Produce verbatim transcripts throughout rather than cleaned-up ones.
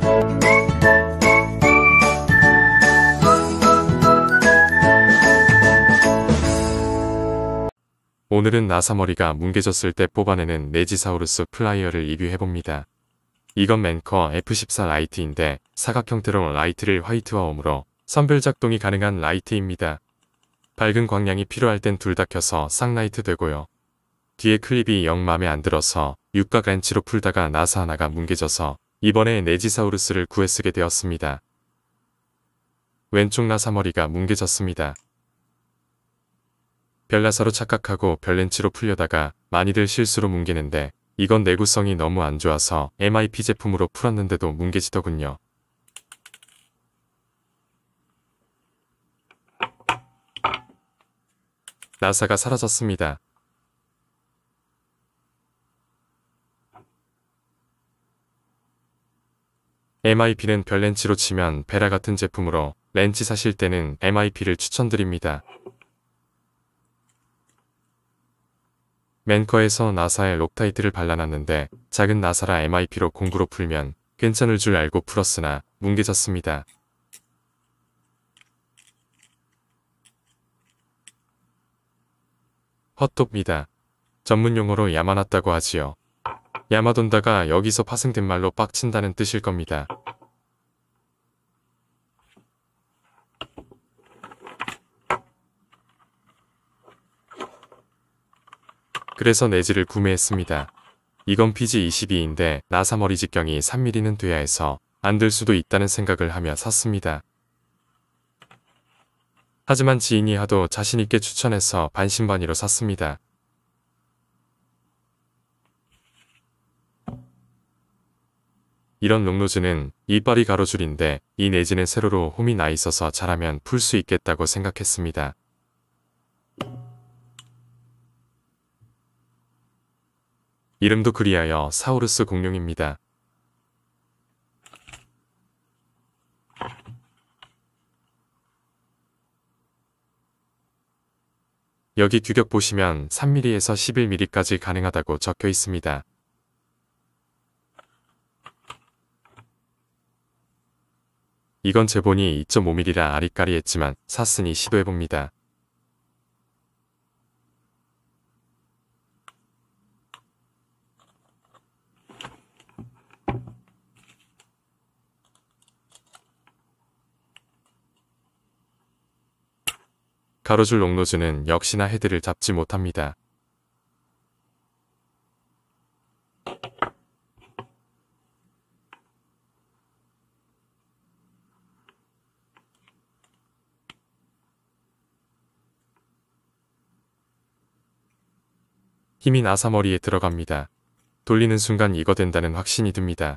오늘은 나사머리가 뭉개졌을 때 뽑아내는 네지사우루스 플라이어를 리뷰해봅니다. 이건 맨커 에프 십사 라이트인데 사각 형태로 라이트를 화이트화함으로 선별 작동이 가능한 라이트입니다. 밝은 광량이 필요할 땐 둘 다 켜서 쌍라이트 되고요. 뒤에 클립이 영 맘에 안 들어서 육각 렌치로 풀다가 나사 하나가 뭉개져서 이번에 네지사우루스를 구해 쓰게 되었습니다. 왼쪽 나사머리가 뭉개졌습니다. 별나사로 착각하고 별렌치로 풀려다가 많이들 실수로 뭉개는데 이건 내구성이 너무 안 좋아서 엠아이피 제품으로 풀었는데도 뭉개지더군요. 나사가 사라졌습니다. 엠아이피는 별렌치로 치면 베라 같은 제품으로 렌치 사실 때는 엠아이피를 추천드립니다. 맨커에서 나사에 록타이트를 발라놨는데 작은 나사라 엠아이피로 공구로 풀면 괜찮을 줄 알고 풀었으나 뭉개졌습니다. 헛똑입니다. 전문용어로 야마났다고 하지요. 야마돈다가 여기서 파생된 말로 빡친다는 뜻일 겁니다. 그래서 네지를 구매했습니다. 이건 피지 이십이인데 나사머리 직경이 삼 밀리미터는 돼야 해서 안 될 수도 있다는 생각을 하며 샀습니다. 하지만 지인이 하도 자신있게 추천해서 반신반의로 샀습니다. 이런 롱노즈는 이빨이 가로줄인데 이 네지는 세로로 홈이 나 있어서 잘하면 풀 수 있겠다고 생각했습니다. 이름도 그리하여 사우루스 공룡입니다. 여기 규격 보시면 삼 밀리미터에서 십일 밀리미터까지 가능하다고 적혀 있습니다. 이건 제본이 이 점 오 밀리미터라 아리까리했지만 샀으니 시도해봅니다. 가로줄 롱노즈는 역시나 헤드를 잡지 못합니다. 힘이 나사머리에 들어갑니다. 돌리는 순간 이거 된다는 확신이 듭니다.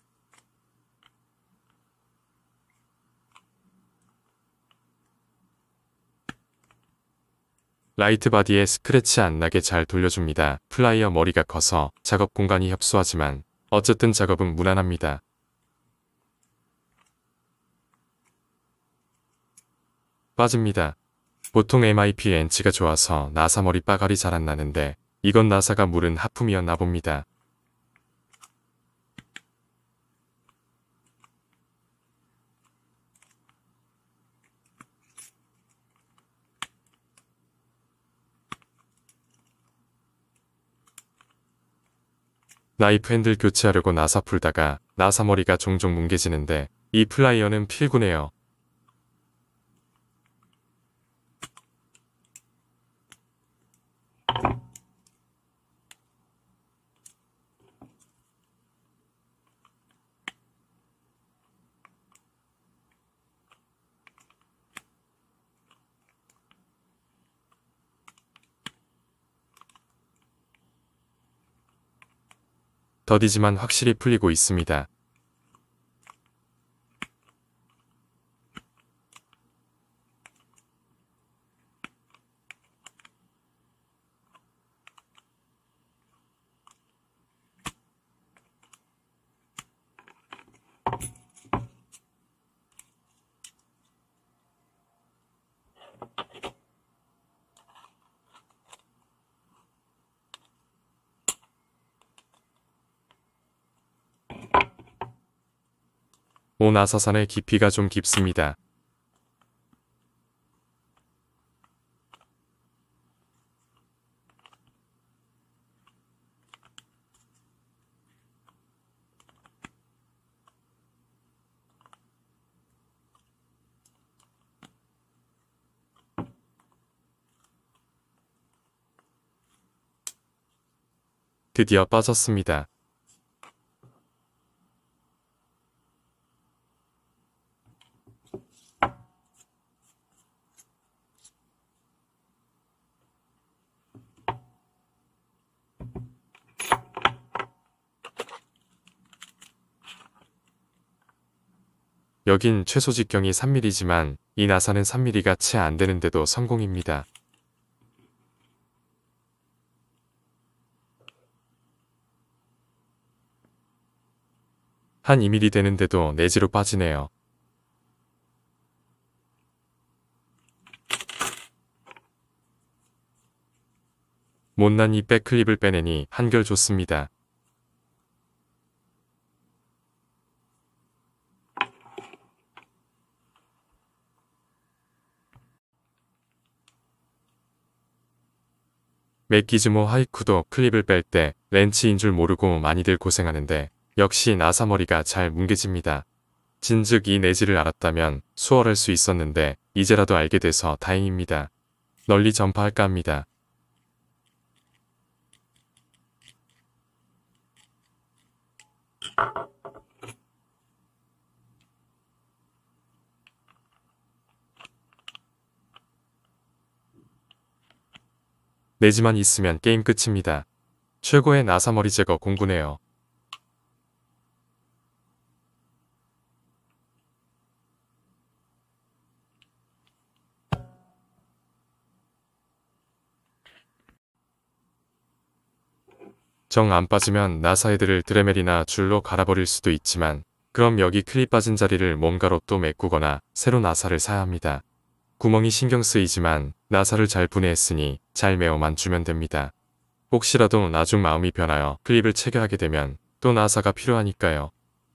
라이트 바디에 스크래치 안 나게 잘 돌려줍니다. 플라이어 머리가 커서 작업 공간이 협소하지만 어쨌든 작업은 무난합니다. 빠집니다. 보통 엠아이피 렌치가 좋아서 나사머리 빠갈이 잘 안 나는데 이건 나사가 물은 하품이었나 봅니다. 나이프 핸들 교체하려고 나사 풀다가 나사머리가 종종 뭉개지는데 이 플라이어는 필구네요. 더디지만 확실히 풀리고 있습니다. 오나사산의 깊이가 좀 깊습니다. 드디어 빠졌습니다. 여긴 최소 직경이 삼 밀리미터지만 이 나사는 삼 밀리미터가 채 안 되는데도 성공입니다. 한 이 밀리미터 되는데도 내지로 빠지네요. 못난 이 백클립을 빼내니 한결 좋습니다. 맥기즈모 하이쿠도 클립을 뺄 때 렌치인 줄 모르고 많이들 고생하는데 역시 나사 머리가 잘 뭉개집니다. 진즉 이 내지를 알았다면 수월할 수 있었는데 이제라도 알게 돼서 다행입니다. 널리 전파할까 합니다. 내지만 있으면 게임 끝입니다. 최고의 나사머리 제거 공부네요. 정 안 빠지면 나사 헤드를 드레멜이나 줄로 갈아버릴 수도 있지만 그럼 여기 클립 빠진 자리를 뭔가로 또 메꾸거나 새로 나사를 사야 합니다. 구멍이 신경 쓰이지만 나사를 잘 분해했으니 잘 메어만 주면 됩니다. 혹시라도 나중 마음이 변하여 클립을 체결하게 되면 또 나사가 필요하니까요.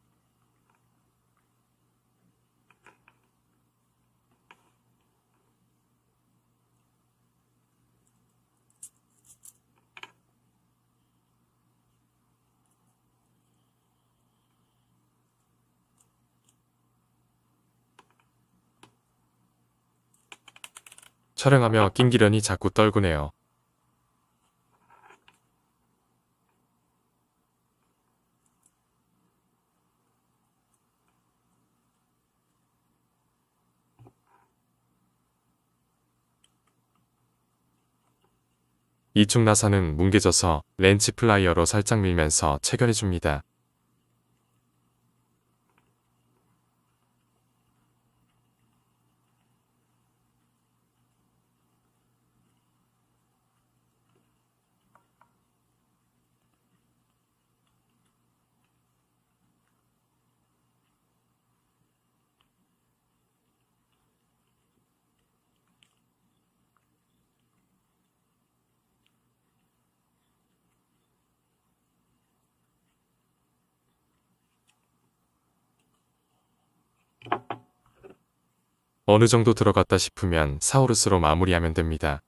촬영하며 낑기려니 자꾸 떨구네요. 이쪽 나사는 뭉개져서 렌치 플라이어로 살짝 밀면서 체결해줍니다. 어느 정도 들어갔다 싶으면 사우루스로 마무리하면 됩니다.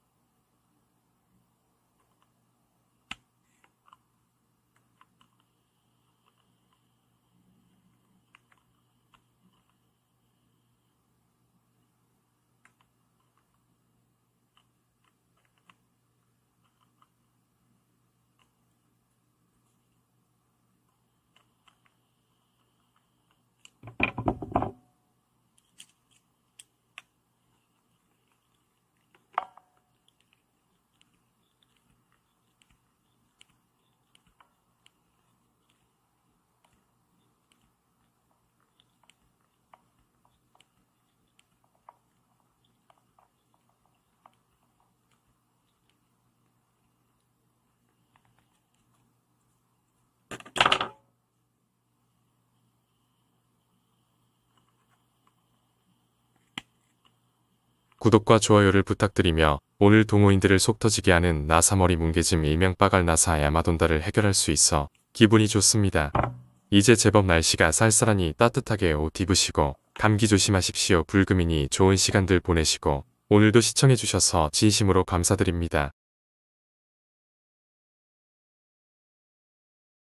구독과 좋아요를 부탁드리며 오늘 동호인들을 속 터지게 하는 나사머리 뭉개짐 일명 빠갈 나사 야마돈다를 해결할 수 있어 기분이 좋습니다. 이제 제법 날씨가 쌀쌀하니 따뜻하게 옷 입으시고 감기 조심하십시오. 불금이니 좋은 시간들 보내시고 오늘도 시청해주셔서 진심으로 감사드립니다.